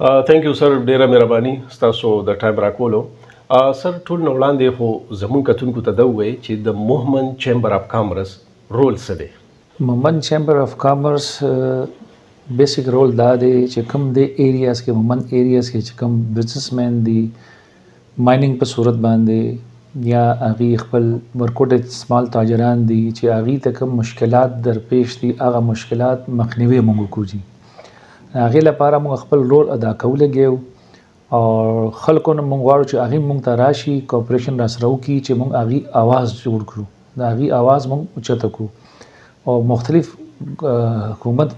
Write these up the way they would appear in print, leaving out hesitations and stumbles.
Thank you sir, ډیره مهرباني ستاسو د ټایم راکولو. سر ټول نو وړاندې خو زمون کتونکو ته دا وایي چې د موهمن چیمبر اف کامرس رول څه دی؟ مومن چیمبر اف کامرس بیسیک رول دا دی چې کوم د ایریاز کې مومن ایریاز کې چې کوم بزنسمین دي مایننګ په صورت باندې یا هغه خپل ورکوټ سمال تاجران دي چې هغه ته کوم مشکلات درپېښ دي هغه مشکلات مخنیوي موږ کوو. هغه لپاره موږ خپل رول ادا کولګیو او خلکو نه موږ غواړو چې هغه موږ ته راشي کوپریشن را سره وکړي چې موږ هغه आवाज جوړ کړو، دا هغه आवाज موږ اوچته کړو او مختلف حکومت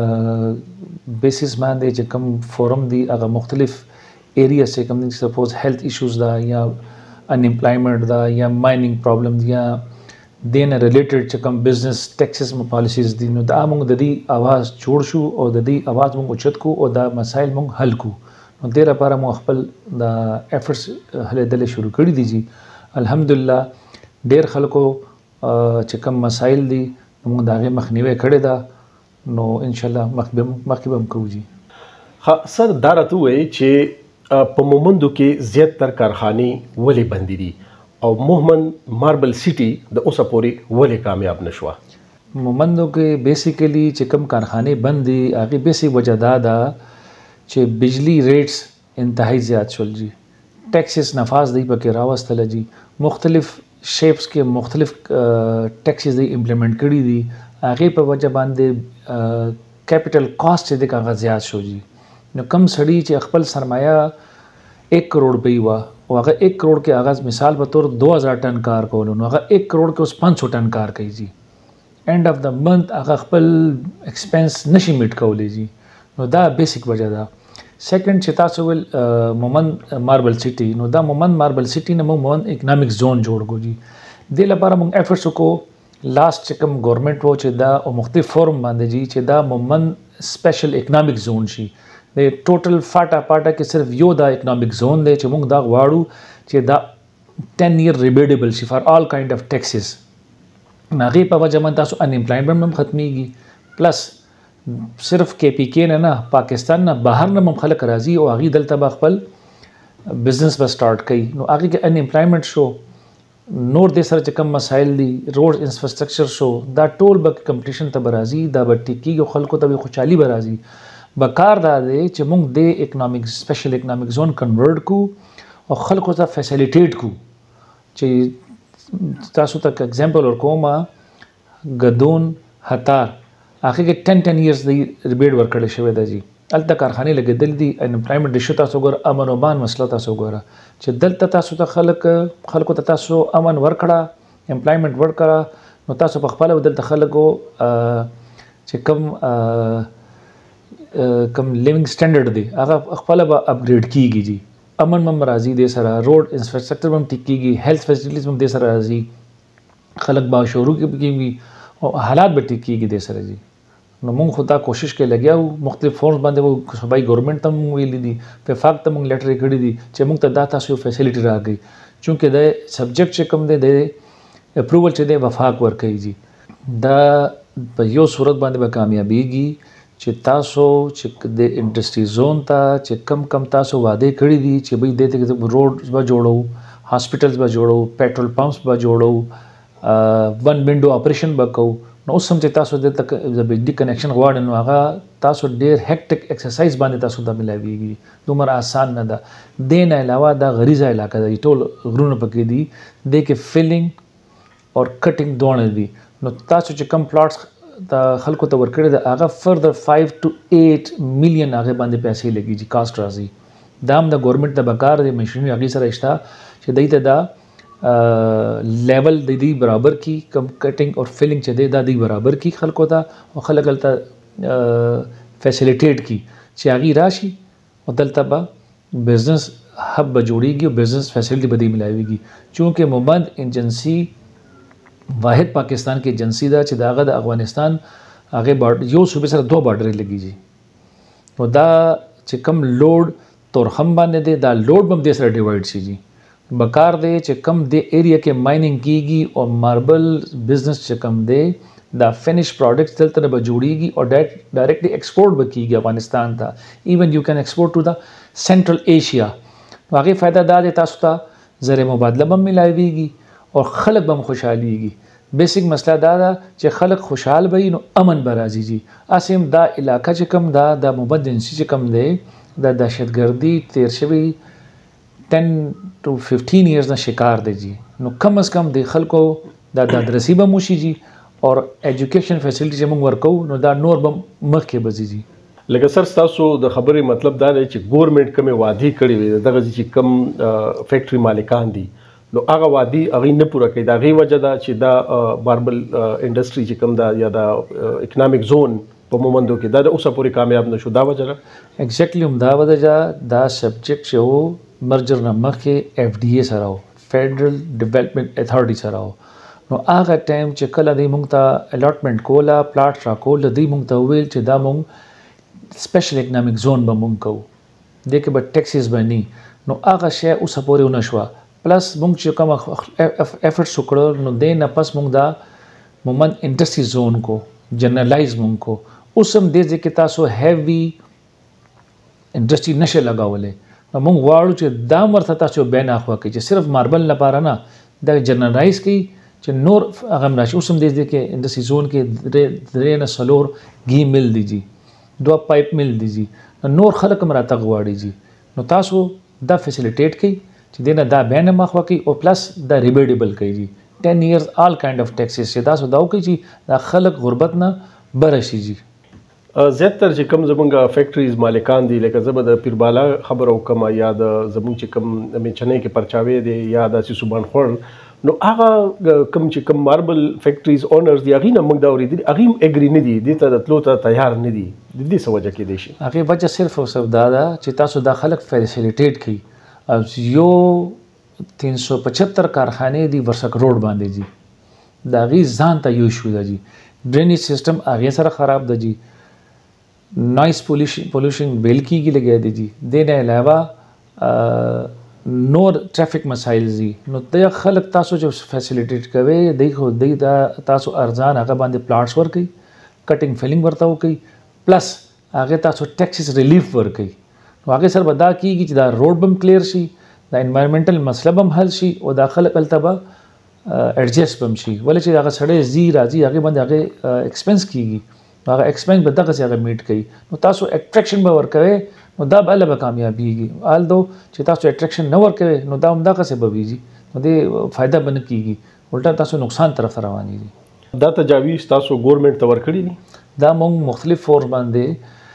بیسس باندې چې کوم فورم دی هغه مختلف ایریا سے کوم دي سپوز هیلث ایشوز دا یا انپلایمنٹ دا یا مایننگ پرابلم یا دین ریلیټډ چې کوم بزنس ټیکسز پالیسیز دي نو دا موږ د دې आवाज جوړ شو او د دې आवाज موږ اوچت کو او دا مسایل موږ حل کو. نو د لپاره موږ خپل د افورټس هله دل شروع کړی دي. الحمدلله ډیر خلکو چې کوم مسایل دي موږ دا غي مخنیوي کړی دا نو ان شاء الله مخکې هم کوو. ها سر دا راته وایي چې په مومندو کې زیات تر کارخانې ولې بندې دي او موهمن ماربل سیټي د اوسه پورې ولې کامیاب نشوه؟ مومندو کې بیسیکلی چې کوم کارخانه بند دي هغه بیسیک وجہ دا ده چې بجلی ریټس انتهایی زیات شول جی، ټیکسز نفاذ دی پکې راوستل جی، مختلف شیپس کې مختلف ټیکسز دی امپلیمنٹ کړي دي هغه په وجہ باندې کیپټل کاست دې کاغذ زیات شو جی. نو کم سړی چې خپل سرمایه 1 کروڑ پی وا او هغه 1 کروڑ کې آغاز مثال په تور 2000 ټن کار کولو نو هغه 1 کروڑ کې اوس 500 ټن کار کوي جی. اینڈ اف د منث هغه خپل ایکسپنس نشي میټ کولی جی. نو دا بیسیک وجہ ده. سیکنډ چې تاسو ول مومن ماربل سیټي نو دا مومن ماربل سیټي نه مومن اکونومیک زون جوړ کو جی. د لپاره موږ افورټس وکړو لاست چې کوم گورنمنت و چې دا او مختلف فورم باندې جی چې دا مومن سپیشل اکونومیک زون شي. د ټوټل فاټا کې صرف یو دا اکونومیک زون دی چې موږ دا غواړو چې دا 10 year ریبیټیبل شي فار آل کایند اف ټیکسز. هغې په وجه باندې تاسو انامپلایمنټ هم ختمیږي پلس صرف کې پی کې نه پاکستان نه بهر نه هم خلک راځي او هغې دلته به خپل بزنس به سټارټ کوي. نو هغې کې انامپلایمنټ شو نور دې سره چې کوم مسایل دي روډ انفراسټرکچر شو دا ټول به کمپټیشن ته به راځي دا به ټیک کېږي خلکو ته به خوشحالي به راځي. بکار دا دی چې موږ د اکونومیک سپیشل اکونومیک زون کنورټ کو او خلکو ته فیسیلیټیټ کو. چې تاسو ته اگزامپل ورکوم غدون هتار هغه کې 10 years دی ریبیټ ورکړل شوی دی جی. الته کارخانه لګیدل دي انپلایمنٹ ډیشو تاسو ګور امن او مان مسله تاسو ګور چې دلته تاسو ته خلکو ته تاسو امن ورکړه امپلایمنٹ ورکړه نو تاسو په خپل دلته خلکو چې کم لیوینګ سټانډرډ دی هغه خپل به اپګریډ کیږي جی. امن مم راځي د سره روډ انفراسټرکچر هم ټیک کیږي هیلث فیسیلیټیز هم د سره راځي خلک با شروع کیږي او حالات به ټیک کیږي د سره جی. نو موږ خو دا کوشش کې لګیاو مختلف فورمز باندې صوبایي ګورنمنت ته موږ ویلي دي وفاق ته موږ لیټر کړی دي چې موږ ته دا تاسو فیسیلیټي راغی چونکه د سبجیکټ چې کوم دی د اپروول چې دی وفاق ورکوي جی. دا په یو صورت باندې به کامیابیږي چې تاسو چې د انډسټری زون ته چې کم تاسو وعده کړی دي چې به د روډز به جوړو هاسپټلز به جوړو پیټرول پمپس به جوړو ون وینډو اپریشن به کوو. نو اوس هم چې تاسو د بجلی کنیکشن غواړئ نو هغه تاسو ډیر هیکټیک ایکسرسایز باندې تاسو ته ملاویږي دومره آسان نه ده. دې نه علاوه دا غریزه علاقه ده ټول غرونه پکې دي د کې فیلینګ او کټینګ دواړه دي. نو تاسو چې کم پلاټس د خلکو ته ورکړی د هغه فردر 5 to 8 million هغه باندې پیسې لګي جی کاست راځي. دا هم د ګورنمنت د بکار د مشینری هغې سره شته چې دوی ته دا لیول د دې برابر کی کم کټینګ او فیلینګ چې دی دا دی برابر کی خلکو ته او خلک هلته فیسیلیټیټ کی چې هغې راشي او دلته به بزنس هب به جوړیږي او بزنس فیسیلیټي به دې ملاویږي. چونکې مومند ایجنسی واحد پاکستان کې ایجنسی ده چې داغه د افغانستان هغه یو صوبې سره 2 بارډرې لګي جی. نو دا چې کم لوډ تورخم باندې دی دا لوډ بم دې سره ډیوایډ شي جی. بکار دی چې کم د ایریا کې مایننګ کیږي او ماربل بزنس چې کم دی دا فنش پروډکټس دلته نه به جوړیږي او ډایرکټلی ایکسپورټ به کیږي افغانستان ته ایون یو کین ایکسپورټ ټو دا سنټرل ایشیا هغې فایده دا دی تاسو ته زر مبادله به هم میلاویږي او خلک به هم خوشحالیږي بیسک مسله دا ده چې خلک خوشحال به وي نو امن به راځي جي هسې هم دا علاقه چې کوم دا د موبدنسي چې کوم دی د دهشتګردي تیر شوي 10 to 15 years نه شکار دی جي نو کم از کم د خلکو دا دادرسی به موشي جي اور ایجوکیشن فیسلټي چې موږ ورکو نو دا نور به مخکې به ځي جي لکه سر تاسو د خبرې مطلب دا دی چې ګورنمنت کومې وعدې کړې وي دغه چې کم فیکټري مالکان دي نو هغه وعدې هغې نه پوره کوي د هغې وجه ده چې دا ماربل انډسټري چې کوم ده یا دا اکنامک زون په مومندو کې دا د اوسه پورې کامیاب نه شو دا وجه ده ایگزیکټلی همدا وجه دا سبجیکټ چې و مرجر نه مخکې اف ډي اے سره و فیډرل ډیولپمنټ اتھارټي سره و نو هغه ټایم چې کله دوی موږ ته الاټمنټ کوله پلاټ راکول دوی موږ ته وویل چې دا موږ سپیشل اکنامک زون به موږ کوو دې کې به ټیکسز به نه نو هغه شی اوسه پورې ونه شوه پلس موږ چې کوم ایفرټس وکړو نو دې نه پس موږ دا مومن انډسټري زون کو جنرالایز موږ کو اوس هم دې ځای کې تاسو هیوي انډسټري نشه لګولې نو موږ غواړو چې دا ورته تاسو بین اخوا کوي چې صرف ماربل لپاره نه دا جنرالایز کوي چې نور هغه راشي اوس هم دې ځای کې انډسټري زون کې درې نه څلور ګي مل دي جي 2 پایپ مل دي جي نور خلک هم راته غواړي جي نو تاسو دا فیسیلیټیټ کوي چې دینه دا بین مخوا کوي او پلس دا ریبیټیبل کوي جی 10 years all kind of taxes چې تاسو دا وکړي چې دا خلک غربت نه بره شي جی زیاتره چې کوم زمونږ فیکټریز مالکان دي لکه زه به د پیربالا خبره وکړم یا د زمونږ چې کوم میچنۍ کې پرچاوي دي یا داسې صوبان خور نو هغه کوم چې کوم ماربل فیکټریز اونرز دي هغې نه موږ دا اورېدلي هغې هم اګري نه دي دې ته د تلو ته تیار نه دي د دې څه وجه کېدی شي هغې وجه صرف او صرف دا ده چې تاسو دا خلک فیسیلیټیټ کړي یو 375 کارخانې دي ورسک روډ باندې جی دا غي ځان ته یو شو ده جی ډرینیج سیستم هغه سره خراب ده جی نوائز پولوشن بیل کیږي لګیا دي جی د نه علاوه نور ټریفک مسایل دي نو د خلک تاسو چې فیسیلیټیټ کوي دی دا تاسو ارزان هغه باندې پلاټس ورکي کټینګ فیلینګ ورته وکي پلس هغه تاسو ټیکسز ریلیف ورکي نو هغه سره بدا کیږي چې دا روډ بم کلیر شي دا انوایرنمنټل مسله بم حل شي او دا خلک التبا ایڈجسٹ بم شي ولې چې هغه سړی زی راځي هغه باندې هغه ایکسپنس کیږي هغه ایکسپنس به دغه څه هغه میټ کوي نو تاسو اټریکشن به ورکوي نو دا بل به کامیابیږي آل دو چې تاسو اټریکشن نه ورکوي نو دا هم دغه څه به ویږي نو دې فائدہ بن کیږي الټا تاسو نقصان طرف رواني دي دا تجاویز تاسو ګورنمنت ته ورکړي دي دا موږ مختلف فورم باندې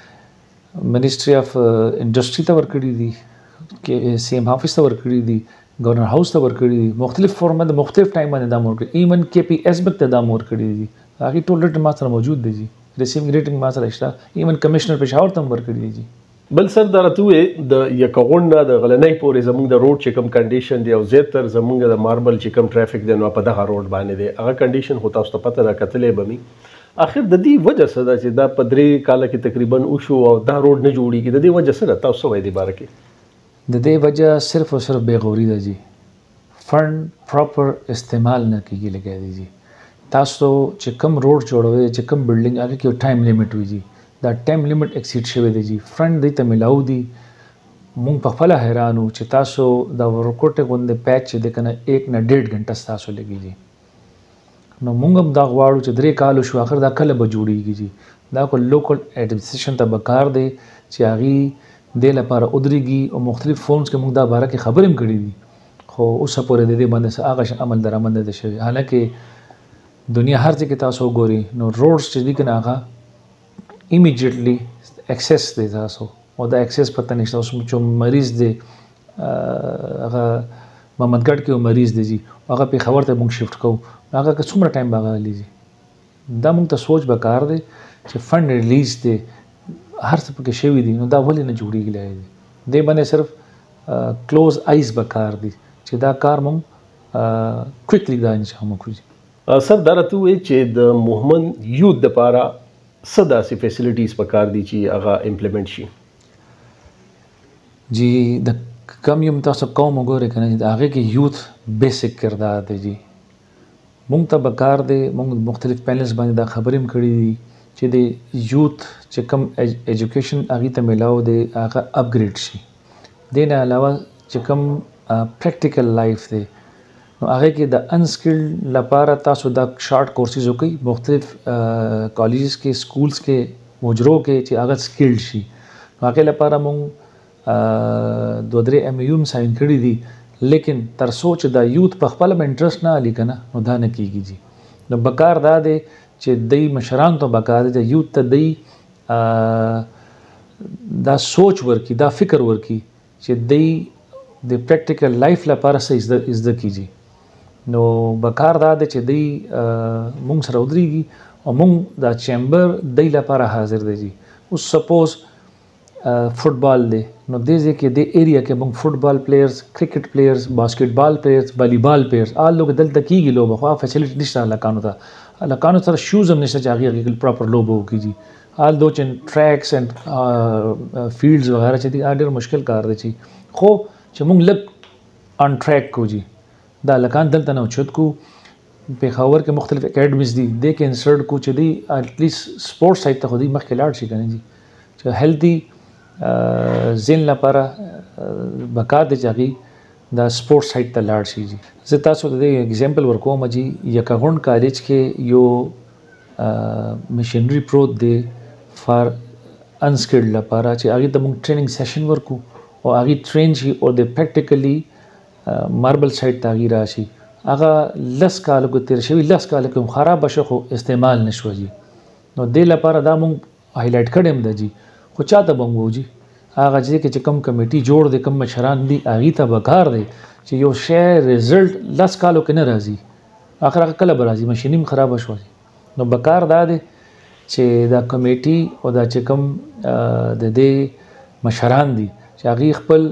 منیسټری اف انډسټری ته ورکړي دي کې سیم آفیس ته ورکړي دي گورنر هاوس ته ورکړي دي مختلف فورم باندې مختلف ټایم باندې دا ورکړي ایون کې پی ایس بک ته دا ورکړي دي هغه ټول ریټ ما سره موجود دي جی ریسیوینګ ریټینګ ما سره شته ایون کمشنر پېښور ته ورکړي دي جی بل سر دا راته وې د یکغون نه د غلنۍ پورې زموږ د روډ چې کوم کنډیشن دی او زیاتر زموږ د ماربل چې کوم ټرافیک دی نو په دغه روډ باندې دی هغه کنډیشن خو تاسو ته پته راکتلې به مي اخر د دې وجه څه ده چې دا په 3 کال کې تقریبا وشو او دا روډ نه جوړیږي د دې وجه څه ده تاسو وایي دی باره کې د دې وجه صرف او صرف بېغوري ده جی فند پراپر استعمال نه کیږي لګیا دي جی تاسو چې کوم روډ جوړوي چې کوم بلډینګ هغه کې ټایم لیمټ وي جی دا ټایم لیمټ ایکسیډ شوی دی جی فند دې ته ملاو دي مونږ په خپل حیرانو چې تاسو دا ورکوټه غوندې پیچ دې کنه 1 نه 1.5 غنټه تاسو لګي جی نو مونږ هم دا غواړو چې 3 کال شو اخر دا کله به جوړیږي جی دا کو لوکل ایڈمنسټریشن ته بکار دی چې هغه د لپاره ادريږي او مختلف فورمز کې موږ دا باره کې خبرې هم کړې دي خو اوس پورې د دې باندې هغه عمل درآمد نه شوی حالکه دنیا هر ځای کې تاسو ګوري نو روډز چې دي کنه هغه immediately access دی تاسو او دا access پته نشته اوس چې مریض دی هغه محمدګړ کې مریض دی جی هغه په خبر ته موږ شفت کوو هغه که څومره ټایم باغلی جی دا موږ ته سوچ وکړ دی چې فند ریلیز دی هر څه پکې شوی دی نو دا ولې نه جوړیږي دی دې باندې صرف کلوز آیز وکړ دی چې دا کار موږ کویکلی دا انشاء الله وکړو سر دا راته وایي چې د مومن یوث لپاره څه داسې فیسیلیټیز پکار دي چې هغه امپلیمنٹ شي جی د کم یم تاسو کوم وګورئ کنه چې هغه کې یوث بیسیک کردار دی جی مونږ ته بکار دی مونږ مختلف پینلز باندې دا خبرې هم کړې دي چې د یوث چې کم ایجوکیشن هغې ته میلاو دی هغه اپګریډ شي. دې نه علاوه چې کم پریکټیکل لایف دی نو هغې کې د انسکلډ لپاره تاسو دا شارټ کورسز وکړئ مختلف کالجز کې سکولز کې مجرو کې چې هغه سکلډ شي. نو هغې لپاره مونږ 2-3 MOU هم ساین کړي دي لیکن تر څو چې دا یوث په خپله به انټرسټ نه هلي که نه نو دا نه کېږي جي. نو بکار دا دی چې دی مشران ته بکار دی چې یوث ته دی دا سوچ ورکي دا فکر ورکي چې دی د پریکټیکل لایف لپاره څه زده کیږي. نو بکار دا دی چې دی مونږ سره ودرېږي او مونږ دا چیمبر دی لپاره حاضر دی جي. اوس سپوز فټبال دی نو دې ځای کې دې ایریا کې موږ فټبال پلیئرز کرکټ پلیئرز باسکټبال پلیئرز والیبال پلیئرز آل لوګ دلته کېږي لوبه خو فیسیلیټي نشته هلکانو سره شوز هم نشته چې هغې کې پراپر لوبه وکړي. آل دو چې ټریکس اینډ فیلډز وغیرہ چې دي ډېر مشکل کار دی چې خو چې موږ لږ آن ټریک کو جي دا هلکان دلته نه اوچت کو. پېښور کې مختلف اکیډمیز دي دې کې انسرټ کو چې دی اټلیسټ سپورټس سایډ ته خو دی مخکې لاړ شي که نه جي چې هیلدي ذهن لپاره بکار دی چې هغې دا سپورټس سایډ ته لاړ شي جي. زه تاسو ته د اګزامپل ورکوم جي یکاغونډ کالج کې یو مشنري پروت دی فار انسکلډ لپاره چې هغې ته موږ ټریننګ سیشن ورکو او هغې ټرین شي او د پریکټیکلی ماربل سایډ ته هغې راشي. هغه 10 کاله کې تېر شوي 10 کاله کې هم خرابه شو خو استعمال نه شوه جي. نو دې لپاره دا موږ هایلایټ کړی هم ده جي خو چا ته به هم وو جي هغه چې کوم کمیټي جوړ دی کوم مشران دي هغې ته بکار دی چې یو شی ریزلټ 10 کالو کې نه راځي آخر هغه کله به راځي مشیني هم خرابه شوه. نو بکار دا دی چې دا کمیټي او دا چې کوم د دې مشران دي چې هغې خپل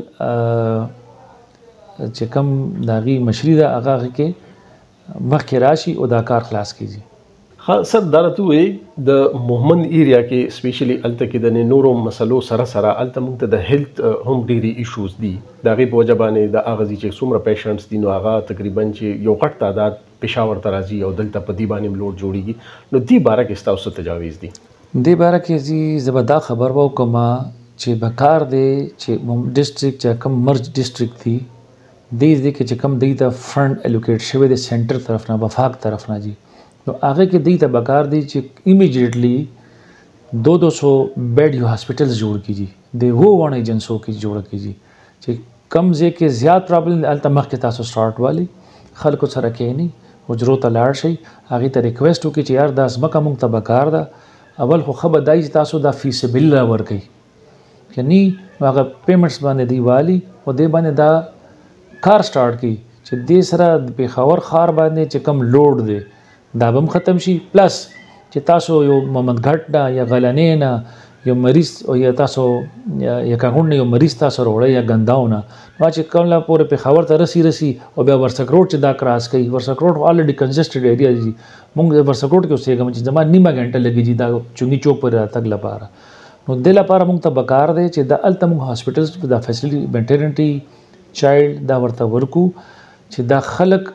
چې کوم د هغې مشري ده هغه کې مخکې راشي او دا کار خلاص کړي. ها سر دا راته ووایي د موهمند ایریا کې سپیشلی هلته کې د نورو مسلو سره سره هلته موږ ته د هیلث هم ډېرې ایشوز دي د هغې په وجه باندې د هغه ځای چې څومره پیشنټس دي نو هغه تقریبا چې یو غټ تعداد پېښور ته راځي او دلته په دې باندې هم لوډ جوړېږي. نو دې باره کې ستاسو څه تجاویز دي؟ دې باره کې جي زه به دا خبر وکړم چې بکار دی چې ډسټرکټ چې کوم مرج ډسټرکټ دي دې ځای کې چې کوم دی ته فنډ الوکیټ شوی دی سینټر طرف نه وفاق طرف نه جي نو هغه کې دی ته بکار دی چې ایمیجیټلی 200 بیډ یو هاسپټلز جوړ کړي د هو ون ایجنسو کې جوړ کړي چې کم ځای کې زیات پرابلم هلته مخکې تاسو سټارټ والی خلکو سره کښېني حجرو ته لاړ شئ هغې ته ریکویسټ وکړي چې یار دا ځمکه موږ ته بکار ده اول خو ښه به دا چې تاسو دا فی سبیل الله ورکوئ که نی هغه پیمنټس باندې دی والي او دې باندې دا کار سټارټ کړي چې دې سره د پېښور ښار باندې چې کم لوډ دی دا به هم ختم شي پلس چې تاسو یو محمد ګټ نه یا غلنې نه یو مریض او یا تاسو یکاغونډ نه یو مریض تاسو راوړئ یا ګنداو نه نو چې کومه پورې پېښور ته رسي او بیا ورسک روډ چې دا کراس کوي ورسک روډ الریډي کنجسټډ ایریا دي موږ ورسک روډ کې اوسېږم چې زما نیمه غنټه لګي دا چونګي چوک پورې راتګ لپاره. نو دې لپاره موږ ته بکار دی چې دا هلته موږ هاسپټلز دا فیسیلیټي میټرنټي چایلډ دا ورته ورکو چې دا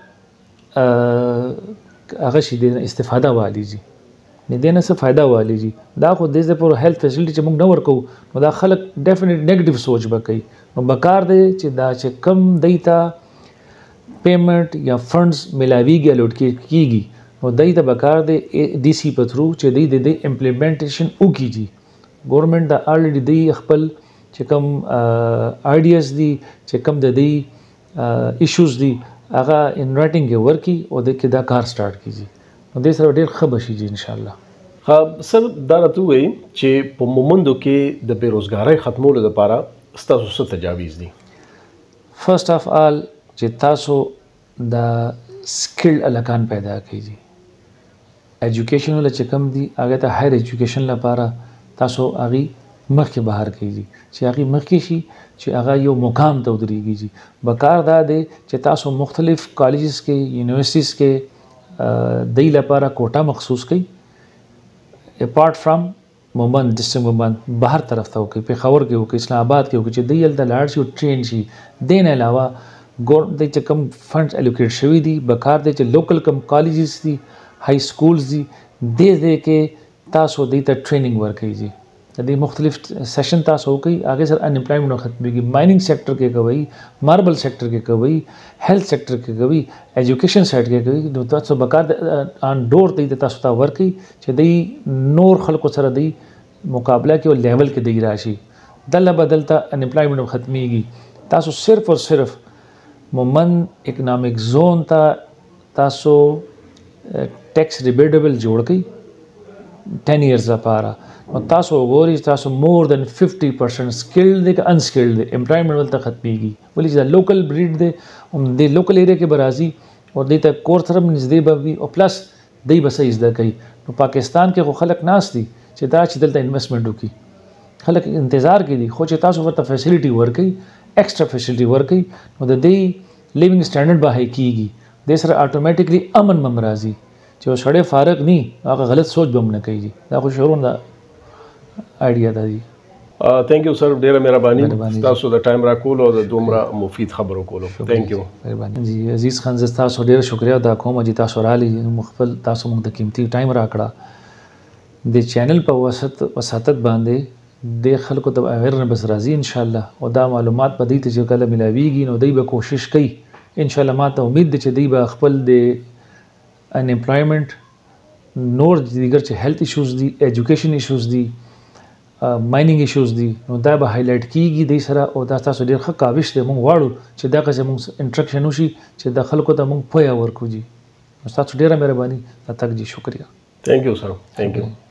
خلک هغه شي د استفاده والی جي نه دې نه څه فایده والی جي دا خو دې ځای پر هیلث فیسیلیټي چې موږ نه ورکوو نو دا خلک ډیفینیټ نیګیټیو سوچ به کوي. نو بکار دی چې دا چې کم دی ته پیمنټ یا فنډز میلاویږي الوټ کېږي نو دی ته بکار دی ډي سي په تھرو چې دی د دې امپلیمنټیشن وکړي جي. ګورنمنټ دا الریډي دی خپل چې کوم آیډیاز دي چې کوم د دې ایشوز دي هغه ان رائټینګ کې ورکي او د کې دا کار سٹارټ کیږي نو دې سره ډېر ښه بشي جي ان شاء الله. ها سر دا راته وایي چې په مومندو کې د بیروزګارۍ ختمولو لپاره ستاسو څه تجاویز دي؟ فرست اف آل چې تاسو د سکلډ هلکان پیدا کړئ جي ایجوکیشن ول چې کم دي هغه ته هایر ایجوکیشن لپاره تاسو هغې مخکې بهر کړئ چې هغې مخکې شي چې هغه یو مقام ته ودرېږي جي. بکار دا دی چې تاسو مختلف کالجز کې یونیورسټیز کې دی لپاره کوټه مخصوص کړئ اپارټ فرام مومند ډسټرکټ مومند بهر طرف ته وکړئ پېښور کې وکړئ اسلام آباد کې وکړئ چې دی هلته لاړ شي او ټرین شي. دې نه علاوه د چې کم فنډز الوکیټ شوي دي بکار دی چې لوکل کم کالجز دي های سکولز دي دې کې تاسو دې ته ټریننګ ورکوي جی د دې مختلف سیشن تاسو کوي هغه سره ان امپلایمنٹ ختميږي مایننګ سیکټر کې کوي ماربل سیکټر کې کوي هیلث سیکټر کې کوي ایجوکیشن سایډ کې کوي نو تاسو بکار ان ډور ته تاسو ته ورکوي چې دې نور خلکو سره دې مقابله کې او لیول کې دی راشي دله بدلته ان امپلایمنٹ ختميږي تاسو صرف اور صرف مومن اکنامک زون ته تاسو ټیکس ریبیټیبل جوړ کړئ 10 years لپاره نو تاسو وګورئ تاسو مور دین 50% سکلډ دي که انسکلډ دي امپلایمنٹ ولته ختميږي ولې چې لوکل بریډ دي هم د لوکل ایریا کې برازي او د ته کور سره نږدې بوي او پلس دی بسې زده کوي نو پاکستان کې خو خلک ناس دي چې دا چې دلته انویسټمنټ وکړي خلک انتظار کوي خو چې تاسو ورته فیسیلیټي ورکړي ایکسټرا فیسیلیټي ورکړي نو د دې لیوینګ سټانډرډ به هاي کیږي د سره اتوماتیکلی امن ممرازي چې سړی فارغ ني هغه غلط سوچ به نه کوي دا خو شروع دا آئیډیا ده دی تھینک یو سر ډیره مهرباني تاسو د ټایم راکول او د دومره مفید خبرو کولو تھینک یو مهرباني جی عزیز خان زه تاسو ډیره شکریا ادا کوم چې تاسو رالي مخفل تاسو موږ د قیمتي ټایم راکړه د چینل په وساتت باندې د خلکو ته اویرنس راځي ان شاء الله او دا معلومات په دې ته چې کله ملاويږي نو دوی به کوشش کوي ان شاء الله ماته امید ده چې دوی به خپل د ان امپلایمنٹ نور دیگر چې هیلث ایشوز دي ایجوکیشن ایشوز دي مایننګ ایشوز دي نو دا به هایلایټ کیږي د سره او دا تاسو ډیر ښه کاوش دی مونږ واړو چې دا که موږ انټریکشن وشي چې د خلکو ته مونږ پوهه ورکو جی تاسو ډیره مهرباني تک جی شکریا تھینک یو سر تھینک یو